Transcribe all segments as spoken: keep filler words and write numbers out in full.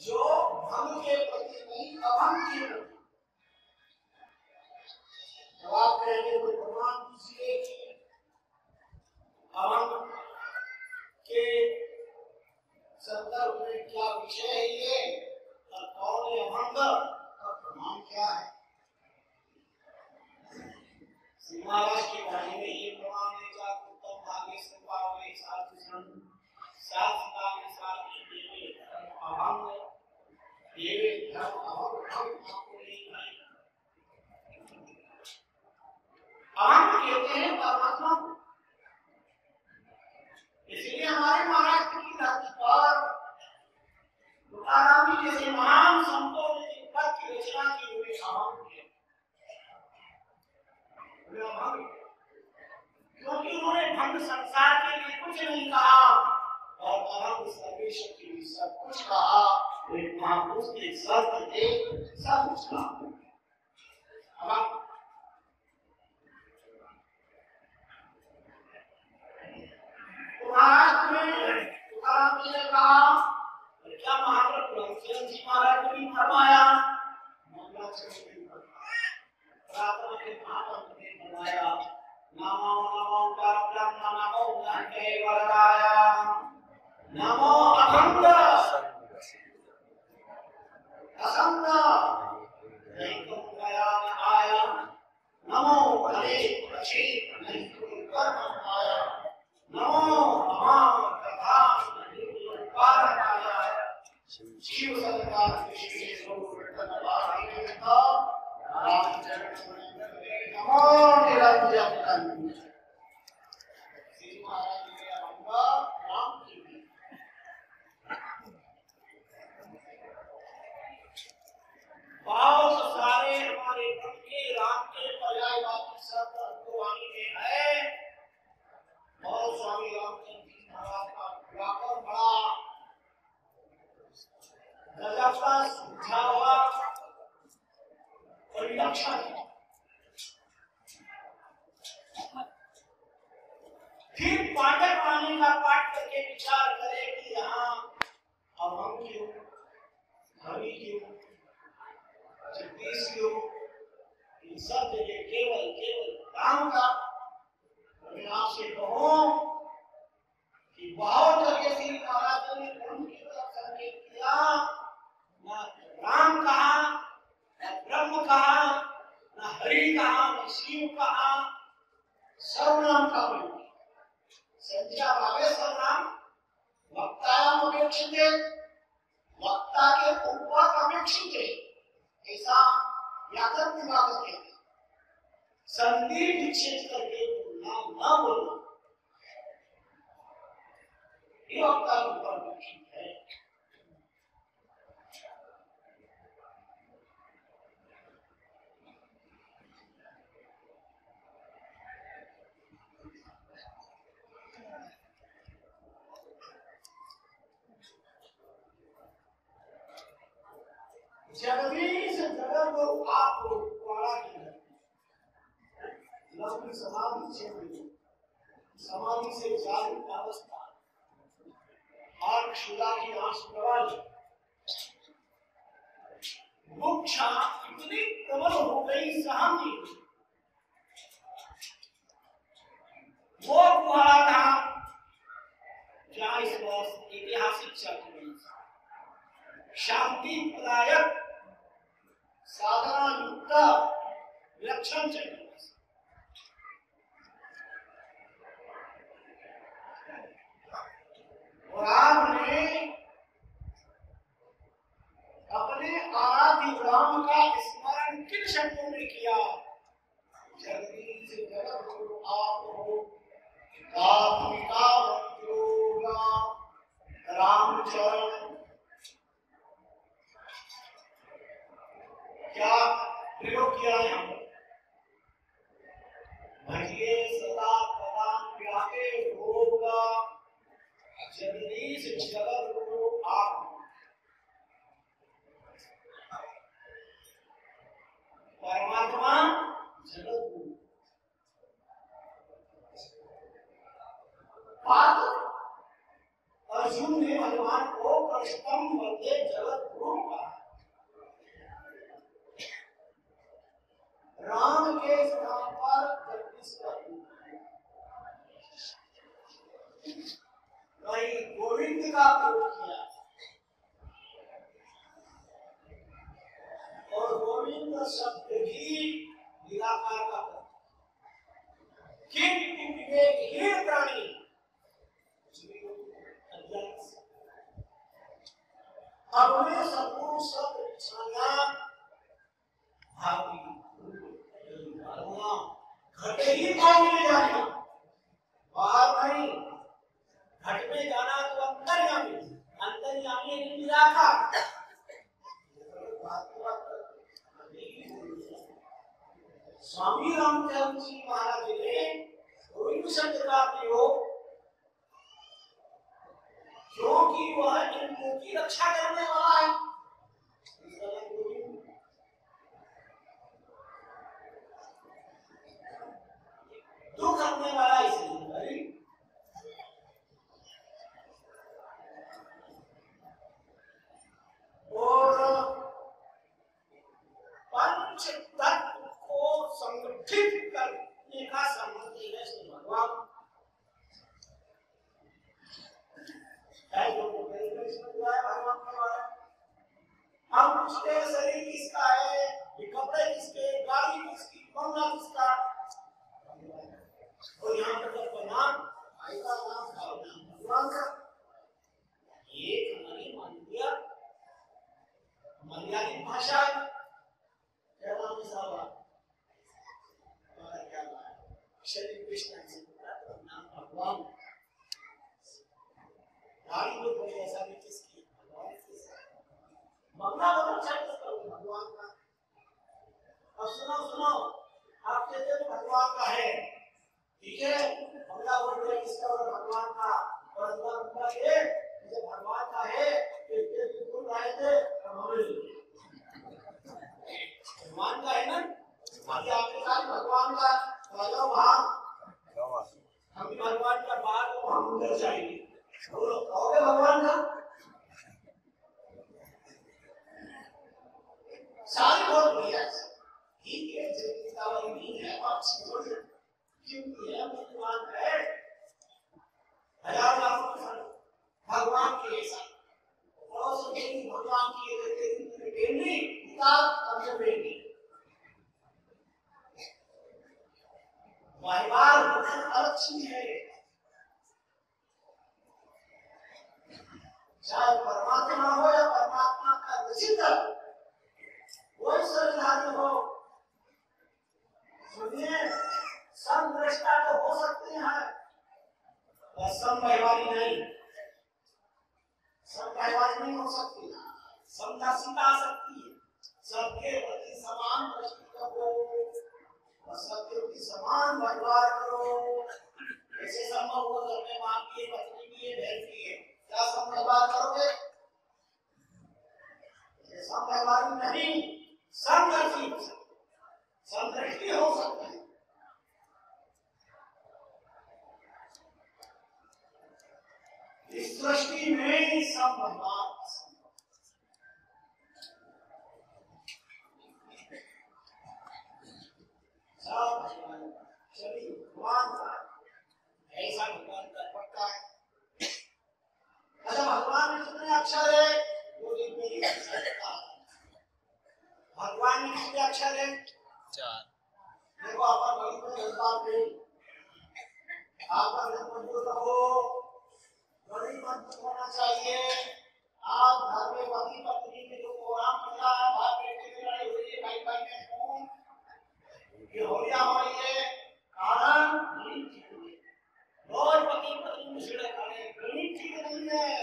जो भंग के प्रति नहीं अभंग के प्रति। तो आप कहेंगे कोई प्रमाण दीजिए कि अभंग के संदर्भ में क्या विषय है ये और कौन है अभंग और प्रमाण क्या है। महाराज की वाणी में ये प्रमाण है जात उत्तम भाग्य से पावे साधु संत साथ काल साथ देवे अभंग देवे धर्म अभंग आपको नहीं है। अभंग कहते हैं परमात्मा को। इसलिए हमारे महाराष्ट्र की धरती पर तुकाराम जी जैसे महान संतों ने जिन पद की रचना की हुई अभंग है, क्योंकि उन्होंने भंग संसार के लिए कुछ नहीं कहा और अभंग सर्वेश्वर के लिए सब कुछ कहा। एक महापुरुष के शर्त थे सब कुछ कहा। महाराष्ट्र में तुकाराम जी ने कहा, क्या महाराज रामचंद्र जी महाराज ने भी फरमाया, मंगलाचरण प्रार्थना के महामंत्र में फरमाया, नमो नमो परब्रह्म नमो धन्य वरदाय नमो अभंग असंग नैकं गयान आय नमो भले अच्छे नैकं कर्म आय नमो अमाम प्रधान निरुपारणाय शिव सत्कार विशेष रूप वर्तनवाय रामचरण नमो निरंजन श्री महाराज ने अभंगा राम की भी बहुत सारे हमारे मन के राम के पर्यायवाची शब्द अनुवाणी में है। और स्वामी रामचंद्र जी महाराज का व्याकरण बड़ा गजब का सूझा हुआ परिलक्षण है। फिर पाठक वाणी का पाठ करके विचार करे कि यहाँ अभंग क्यों, हरि क्यों, जगदीश क्यों, इन सब जगह केवल केवल राम का। मैं आपसे कहूं कि बहुत जगह श्री महाराज ने ब्रह्म की तरफ संकेत किया, न राम कहा, न ब्रह्म कहा, न हरि कहा, न शिव कहा, सर्वनाम का प्रयोग। संज्ञा भावे सर्वनाम वक्तायाम अपेक्षिते, वक्ता के ऊपर अपेक्षिते, ऐसा व्याकरण विभाग कहते हैं। संधि विच्छेद करके नाम न बोलना ये वक्ता के ऊपर अपेक्षित है। जगदीश जगत को आपको द्वारा की लक्ष्मी समाधि क्षेत्र समाधि से जागृत अवस्था और क्षुदा की आंख प्रवाल मोक्षा इतनी प्रबल हो गई सहन नहीं। वो कुआरा था जहाँ इस वर्ष ऐतिहासिक चक्र शांति प्रदायक साधना युक्त लक्षण चक्र और आपने अपने आराध्य राम का स्मरण किन शब्दों में किया? जगदीश जगत गुरु आप हो, कामिका मंत्रोगा रामचरण। क्या प्रयोग किया है हम? भजिए सदा प्रदान व्यापे होगा जगदीश जगत गुरु आप। परमात्मा जगत गुरु अर्जुन ने भगवान को कृष्णम वंदे जगत पूर्ण शब्द भी निराकार का किंतु विवेकहीन प्राणी अपने संपूर्ण शब्द छाया भावी घट ही भाव में जाना, बाहर नहीं। घट में जाना तो अंतर्यामी, अंतर्यामी निराकार। स्वामी रामचंद्र जी महाराज ने कोई शब्द का प्रयोग, क्योंकि वह इनको की रक्षा करने वाला है। दुख करने वाला इसलिए और पंच तत्व को संगठित करने का संबंधी है श्री भगवान। भगवान के बारे हम पूछते हैं शरीर किसका है, ये कपड़े किसके, गाड़ी किसकी, बंगला किसका, और यहाँ पर नाम भाई का नाम भगवान का। एक हमारी मानवीय मर्यादित भाषा है। क्या नाम है साहब? क्या नाम है? शरीर कृष्ण से नाम भगवान। गाड़ी में कोई ऐसा नहीं किसकी, भगवान किसका। बंगला बहुत अच्छा किसका, भगवान का। अब सुनो सुनो, आप कहते हो भगवान का है, ठीक है, बंगला बोल रहे किसका, और भगवान का। और अल्लाह बंदा है, मुझे भगवान का है, कि ये बिल्कुल आए थे हमें भगवान का है ना। अभी आपके साथ भगवान का वाला वहां हम भी भगवान का बाहर तो हम अंदर जाएंगे, बोलो कहोगे भगवान का सारी बहुत बढ़िया ठीक है। जिंदगी वाली नहीं है और छोड़ क्योंकि है भगवान है हजार लाख भगवान के साथ और सोचेंगे भगवान की टेढ़ी किताब हमसे बेटी बार अलग चीज है। चाहे परमात्मा हो या परमात्मा का रचित कोई शरीरधारी हो, सुनिए समदृष्टा तो हो सकते हैं पर समव्यवहारी नहीं। समव्यवहारी नहीं हो सकती, समदर्शिता आ सकती है। सबके प्रति समान दृष्टि करो और सबके प्रति समान व्यवहार करो। ऐसे संभव हो घर में मां की पत्नी की बहन की क्या सम व्यवहार करोगे? सम व्यवहार नहीं, समदर्शी समदृष्टि हो सकती है। इस दृष्टि में सम व्यवहार चलिए भगवान का ऐसा भगवान का पक्का है। अच्छा भगवान में कितने अक्षर है? दो दिन में ही भगवान में कितने अक्षर है? चार। देखो आपका गणित में जज्बात नहीं, आपका मजबूत रहो, गणित मजबूत होना चाहिए। आप घर में पति पत्नी के जो प्रोग्राम चल रहा है, बाप बेटे में लड़ाई हो रही है, भाई भाई में खून ये होलिया हो रही है, कारण गणित ठीक नहीं है। रोज पति पत्नी मुश्किल है, गणित ठीक नहीं है,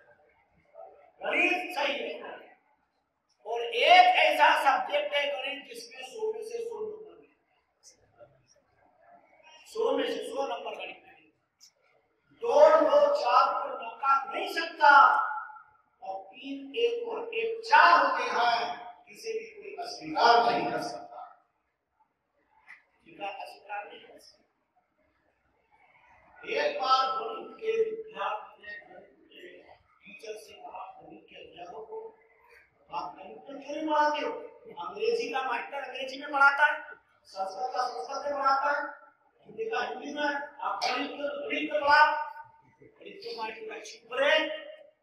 गणित सही है। और एक ऐसा सब्जेक्ट है गणित जिसमें सौ में से सौ नंबर है, सौ में से सौ नंबर गणित में दो दो चार पर मौका नहीं सकता और तीन एक और एक चार होते हैं, किसी भी कोई अस्वीकार नहीं कर सकता। अस्वीकार नहीं कर सकता। एक बार गणित के विद्यार्थी ने गणित के टीचर से कहा, गणित के अध्यापक को, आप गणित में क्यों नहीं पढ़ाते हो? अंग्रेजी का मास्टर अंग्रेजी में पढ़ाता है, संस्कृत का संस्कृत में पढ़ाता है, हिंदी का हिंदी में, आप गणित को गणित में पढ़ा। गणित के मास्टर का चुप रहे,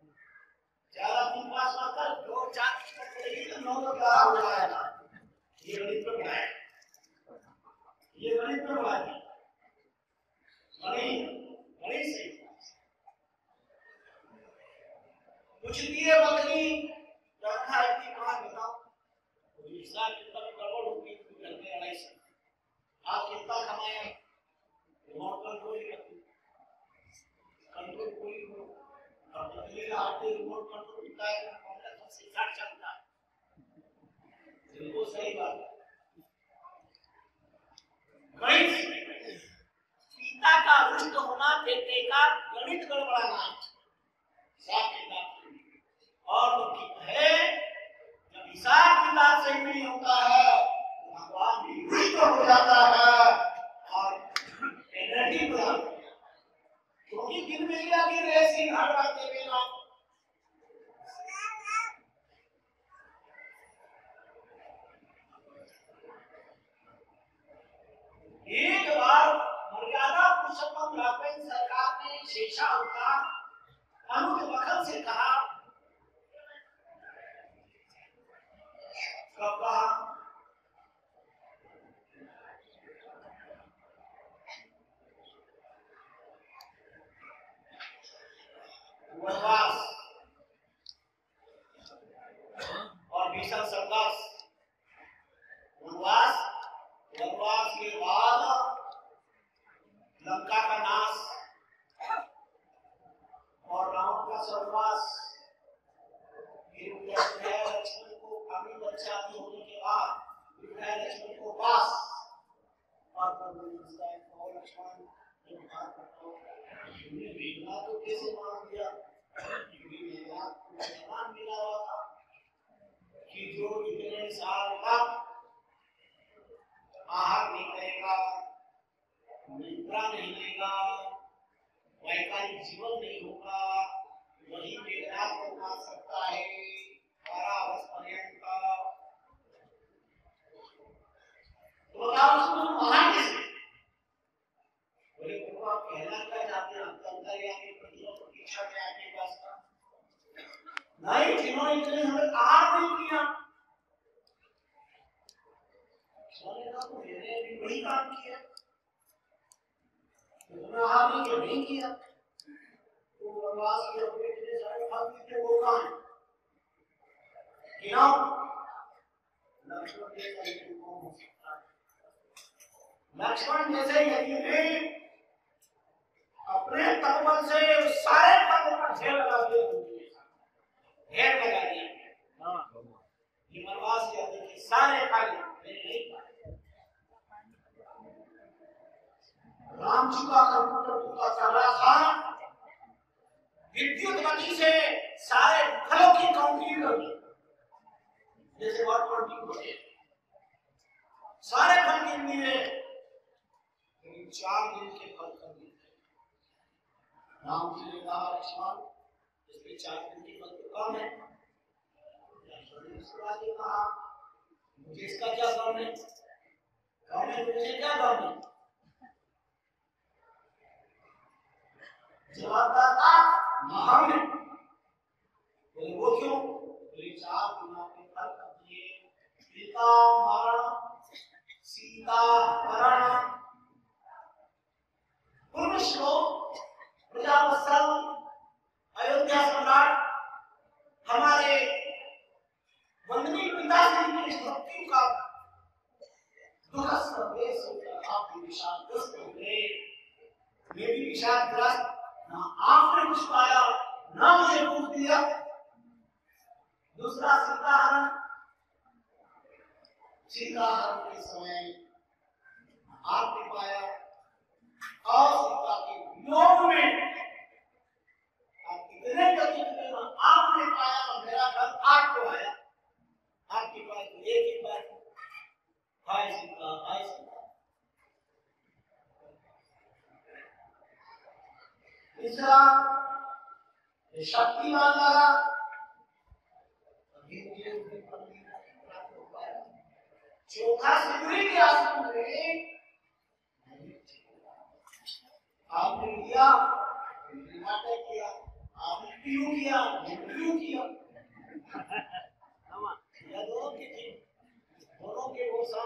चार तीन पास मारकर दो चार पढ़ेगी तो नौ तो ग्यारह हो जाएगा। ये गणित में पढ़ाया, ये गणित में पढ़ा दिया, गणित गणित से कुछ दिए बदली रखा है कि कहाँ बताओ, हिसाब कितना गड़बड़ होगी घर में लड़ाई से, आप कितना कमाए, रिमोट कंट्रोल कंट्रोल कोई हो, अब बदले आपके रिमोट कंट्रोल होता है तो कॉम्प्लेक्स से साथ चलता है, बिल्कुल सही बात। गणित पिता का रुष्ट होना, बेटे का गणित गड़बड़ाना, हिसाब किताब और तो है जब हिसाब किताब सही नहीं होता है भगवान भी रुष्ट हो जाता है और एनर्जी प्रदान करता है, क्योंकि दिन में क्या कि रेसी हर बात देवे ना। एक बार मर्यादा पुरुषोत्तम राघवेंद्र सरकार ने शेषावत का अनुज बखल से कहा, कब कहा, वनवास और भीषण संघर्ष, वनवास वनवास के बाद लंका का नाश और राम का सर्वनाश, लक्ष्मण को काफी बच्चा होने के बाद लक्ष्मण को पास और लक्ष्मण भेजना तो कैसे मान दिया, मान मिला हुआ था कि जो इतने साल तक आहार नहीं करेगा, निद्रा नहीं लेगा, वैकालिक जीवन नहीं होगा, वही वेदनाथ को पा सकता है बारह वर्ष पर्यंत। तो बताओ उसको महान कैसे, बोले प्रभु आप कहना क्या चाहते हैं, अंतर्यामी प्रतियों प्रतीक्षा में आपके पास था नहीं, जिन्होंने इतने हमें आहार नहीं किया, तो मैंने भी वही काम किया, इतना आहार नहीं किया, तो वनवास के अपने इतने सारे फल थे वो कहाँ हैं? लक्ष्मण जैसा यदि कौन हो सकता है? लक्ष्मण जैसे यदि अपने तपबल से सारे फलों का ढेर लगा दिया, ढेर लगा दिया, ये वनवास के आदि के सारे फल मैंने नहीं पाए। राम जी का कंप्यूटर चल रहा था, विद्युत गति से सारे फलों की काउंटिंग कर दी, जैसे वर्ड काउंटिंग होती है, सारे फल गिन लिए, लेकिन चार दिन के फल कर दिए। राम जी ने कहा लक्ष्मण इसके चार दिन के फल तो कम है, लक्ष्मण ने उसके बाद ये कहा मुझे इसका क्या कम है, कम है मुझे क्या कम है, जवाबदाता महान है, बोले वो क्यों, बोले चार दिनों के फल कर दिए, पिता मरण सीता मरण, पूर्ण श्लोक प्रजावत्सल अयोध्या सम्राट हमारे वंदनीय पिताजी की मृत्यु का दुखद संदेश होकर आप भी विषादग्रस्त हो गए, मैं भी विषादग्रस्त, ना आपने कुछ पाया ना मुझे पूछ दिया। दूसरा सीताहरण, सीताहरण के समय आपने पाया और सीता के वियोग में आप कितने कठिन आपने पाया, मेरा घर आपको आया, आपके पास एक ही बात, हाय सीता हाय सीता। तीसरा शक्तिमान लगा, चौथा सिंदूरी के आसन में आपने किया, नाटक किया, आपने क्यों किया, क्यों किया, या दोनों के थे, दोनों के वो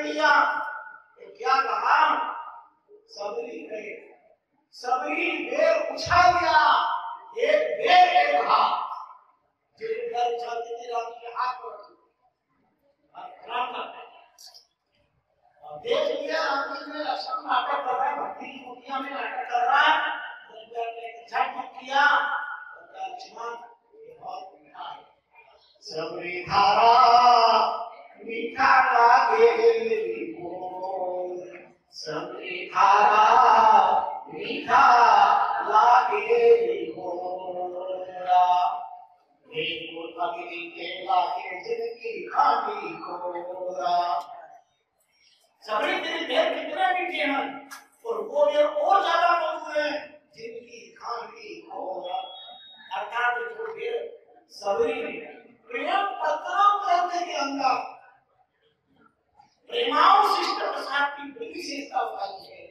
लिया तो क्या कहा, सबरी गए, सबरी बेर उछाल दिया, एक बेर एक हाथ, जिस घर चलते थे राम के हाथ पर राम का और देख लिया राम जी ने लक्ष्मण नाटक कर रहा है, भक्ति की कुटिया में नाटक कर रहा है, झट किया और लक्ष्मण बहुत मीठा है, सबरी धारा मीठा लागे बोल, सबरी धारा मीठा लागे बोला, एक अग्नि के लागे जिनकी खानी कोरा, सबरी तेरे पैर कितने मीठे हैं और वो ये और ज्यादा मधुर है जिनकी खानी कोरा, अर्थात जो फिर सबरी में प्रेम पत्रों ग्रंथ के अंदर प्रेमाओं शिष्ट प्रसाद की बड़ी विशेषता बताई है,